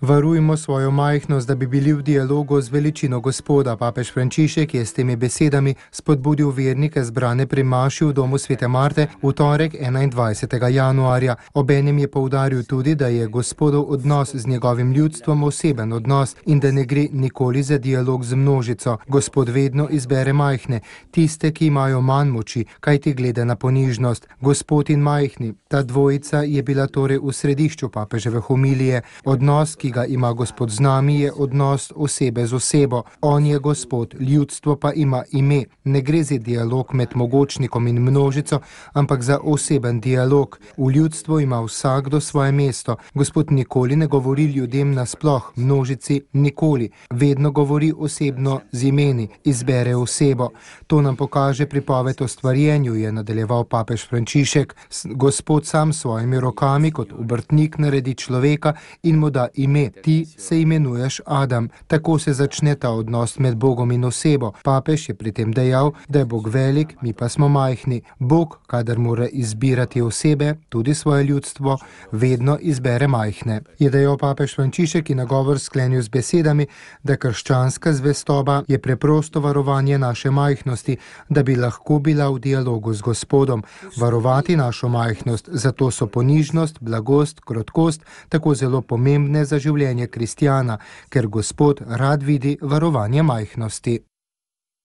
Varujmo svojo majhnost, da bi bili v dialogu z veličino Gospoda. Papež Frančišek je s temi besedami spodbudil vernike zbrane pri maši v domu Svete Marte v torek 21. januarja. Obenem je poudaril tudi, da je Gospodov odnos z njegovim ljudstvom oseben odnos in da ne gre nikoli za dialog z množico. Gospod vedno izbere majhne, tiste, ki imajo manj moči, kajti gleda na ponižnost. Gospod in majhni, ta dvojica je bila torej v središču papeževe homilije. Odnos, ki ga ima Gospod z nami, je odnos osebe z osebo. On je Gospod, ljudstvo pa ima ime. Ne gre za dialog med mogočnikom in množico, ampak za oseben dialog. V ljudstvu ima vsakdo svoje mesto. Gospod nikoli ne govori ljudem nasploh, množici nikoli. Vedno govori osebno z imeni, izbere osebo. To nam pokaže pripoved o stvarjenju, je nadaljeval papež Frančišek. Gospod sam s svojimi rokami kot obrtnik naredi človeka in mu da ime. Ti se imenuješ Adam. Tako se začne ta odnos med Bogom in osebo. Papež je pri tem dejal, da je Bog velik, mi pa smo majhni. Bog, kadar mora izbirati osebe, tudi svoje ljudstvo, vedno izbere majhne. Je dejal papež Frančišek in nagovor sklenil z besedami, da krščanska zvestoba je preprosto varovanje naše majhnosti, da bi lahko bila v dialogu z Gospodom. Varovati našo majhnost, zato so ponižnost, blagost, krotkost tako zelo pomembne za življenje kristjana, ker Gospod rad vidi varovanje majhnosti.